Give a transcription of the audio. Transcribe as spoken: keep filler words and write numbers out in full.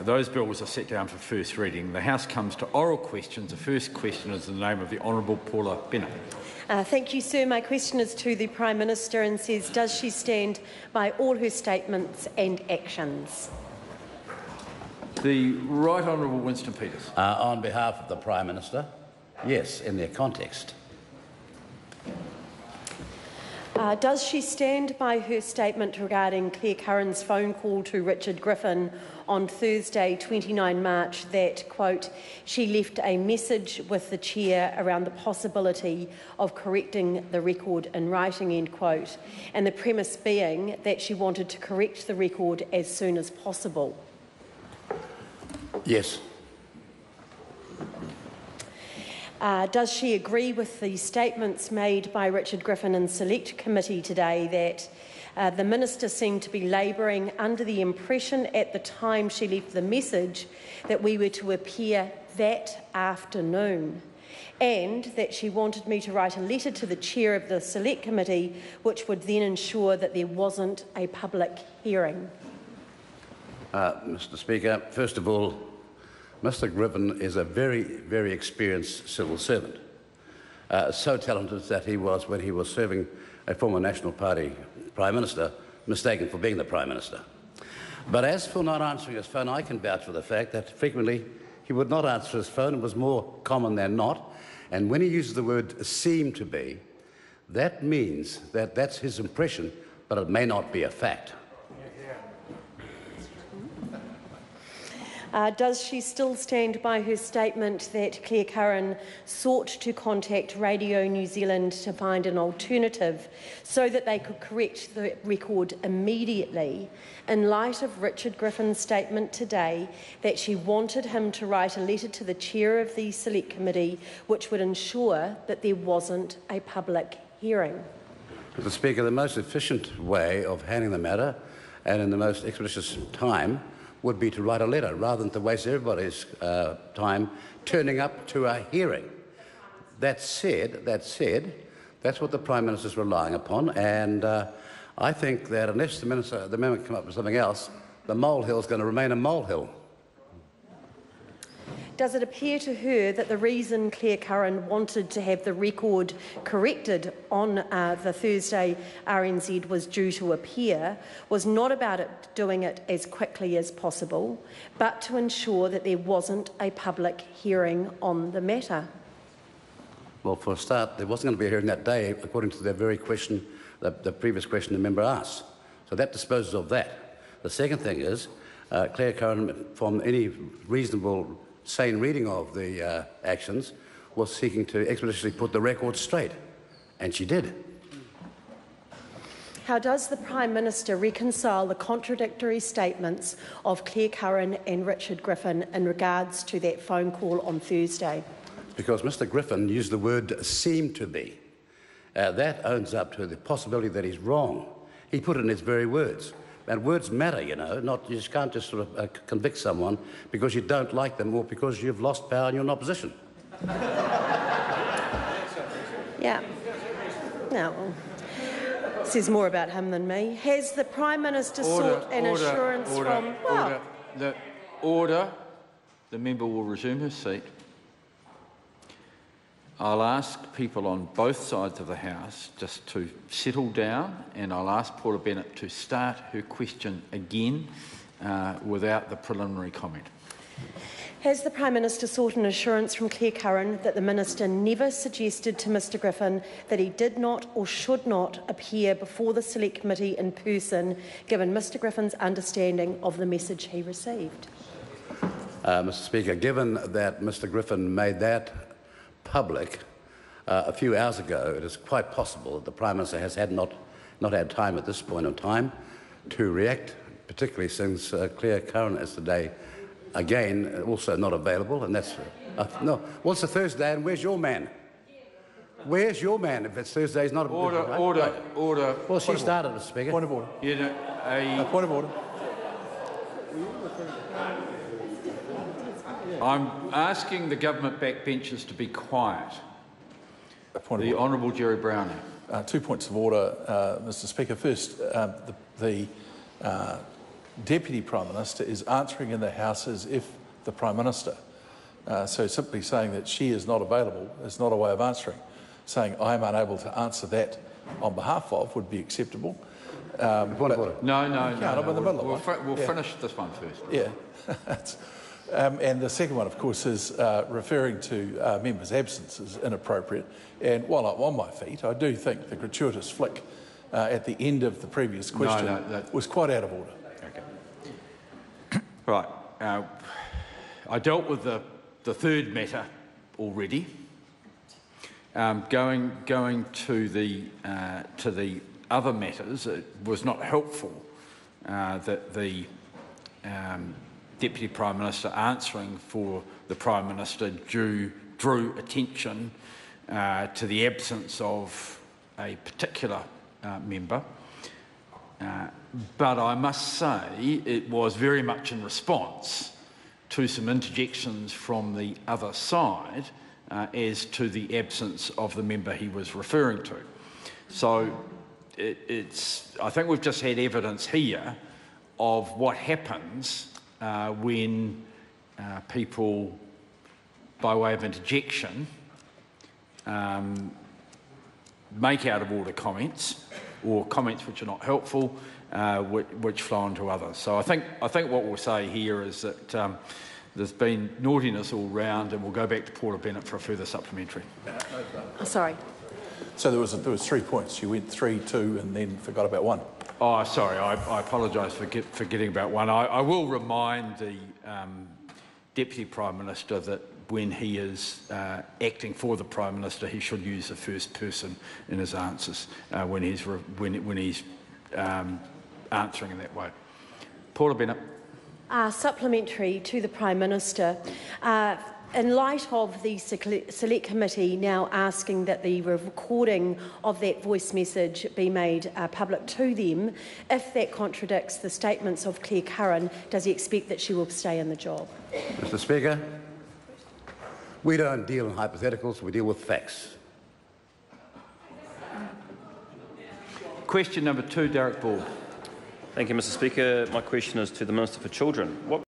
those bills are set down for first reading. The House comes to oral questions. The first question is in the name of the Honourable Paula Bennett. Uh, thank you, sir. My question is to the Prime Minister and says, does she stand by all her statements and actions? The Right Honourable Winston Peters. Uh, on behalf of the Prime Minister, yes, in their context. Uh, does she stand by her statement regarding Claire Curran's phone call to Richard Griffin on Thursday, the twenty-ninth of March, that, quote, she left a message with the chair around the possibility of correcting the record in writing, end quote, and the premise being that she wanted to correct the record as soon as possible? Yes. Uh, does she agree with the statements made by Richard Griffin in Select Committee today that uh, the Minister seemed to be labouring under the impression at the time she left the message that we were to appear that afternoon, and that she wanted me to write a letter to the chair of the Select Committee which would then ensure that there wasn't a public hearing? Uh, Mister Speaker, first of all, Mister Griffin is a very, very experienced civil servant, uh, so talented that he was, when he was serving a former National Party Prime Minister, mistaken for being the Prime Minister. But as for not answering his phone, I can vouch for the fact that frequently he would not answer his phone. It was more common than not. And when he uses the word seem to be, that means that that's his impression, but it may not be a fact. Uh, does she still stand by her statement that Claire Curran sought to contact Radio New Zealand to find an alternative so that they could correct the record immediately, in light of Richard Griffin's statement today that she wanted him to write a letter to the chair of the Select Committee which would ensure that there wasn't a public hearing? Mister Speaker, the most efficient way of handling the matter, and in the most expeditious time, would be to write a letter rather than to waste everybody's uh, time turning up to a hearing. That said, that said, that's what the Prime Minister is relying upon, and uh, I think that unless the Minister, the Member come up with something else, the molehill is going to remain a molehill. Does it appear to her that the reason Claire Curran wanted to have the record corrected on uh, the Thursday R N Z was due to appear was not about it doing it as quickly as possible, but to ensure that there wasn't a public hearing on the matter? Well, for a start, there wasn't going to be a hearing that day, according to the very question, the, the previous question the member asked. So that disposes of that. The second thing is, uh, Claire Curran, from any reasonable sane reading of the uh, actions, was seeking to expeditiously put the record straight, and she did. How does the Prime Minister reconcile the contradictory statements of Claire Curran and Richard Griffin in regards to that phone call on Thursday? Because Mister Griffin used the word seem to be. Uh, that owns up to the possibility that he's wrong. He put it in his very words. And words matter, you know. Not, you just can't just sort of uh, convict someone because you don't like them or because you've lost power and you're in opposition. Yeah. No. Says more about him than me. Has the Prime Minister Order, sought an order, assurance order, from... Well, order. The order. The member will resume her seat. I'll ask people on both sides of the House just to settle down, and I'll ask Paula Bennett to start her question again uh, without the preliminary comment. Has the Prime Minister sought an assurance from Claire Curran that the Minister never suggested to Mister Griffin that he did not or should not appear before the Select Committee in person, given Mister Griffin's understanding of the message he received? Uh, Mister Speaker, given that Mister Griffin made that public uh, a few hours ago, it is quite possible that the Prime Minister has had not, not had time at this point in time to react, particularly since uh, Claire Curran is today again also not available, and that's uh, no. Well, it's a Thursday, and where's your man? Where's your man if it's Thursday? He's not order, right? order, right. order. Well, she started, Mister Speaker. Point of order. You know, a, a point of order. I'm asking the government backbenchers to be quiet. A point the of order. Honourable Jerry Browning. Uh, two points of order, uh, Mister Speaker. First, uh, the, the uh, Deputy Prime Minister is answering in the House as if the Prime Minister. Uh, so simply saying that she is not available is not a way of answering. Saying I'm unable to answer that on behalf of would be acceptable. Um, Point of order. No, no, no. can't, I'm no. in the We'll, middle of we'll, one. fi- we'll Yeah. finish this one first. Yeah. um, and the second one, of course, is uh, referring to uh, members' absences inappropriate. And while I'm on my feet, I do think the gratuitous flick uh, at the end of the previous question no, that- was quite out of order. Okay. Right. Uh, I dealt with the, the third matter already. Um, going going to the uh, to the other matters, it was not helpful uh, that the um, Deputy Prime Minister answering for the Prime Minister drew, drew attention uh, to the absence of a particular uh, member. Uh, but I must say it was very much in response to some interjections from the other side uh, as to the absence of the member he was referring to. So it, it's, I think we've just had evidence here of what happens uh, when uh, people, by way of interjection, um, make out of order comments or comments which are not helpful, uh, which, which flow onto others. So I think, I think what we'll say here is that um, there's been naughtiness all round, and we'll go back to Paula Bennett for a further supplementary. Oh, sorry. So there was a, there was three points. You went three, two, and then forgot about one. Oh, sorry, I, I apologise for get, forgetting about one. I, I will remind the um, Deputy Prime Minister that when he is uh, acting for the Prime Minister, he should use the first person in his answers uh, when he's, re when, when he's um, answering in that way. Paula Bennett. Uh, supplementary to the Prime Minister. Uh, in light of the Select Committee now asking that the recording of that voice message be made uh, public to them, if that contradicts the statements of Claire Curran, does he expect that she will stay in the job? Mister Speaker, we don't deal in hypotheticals, we deal with facts. Question number two, Derek Ball. Thank you, Mister Speaker. My question is to the Minister for Children. What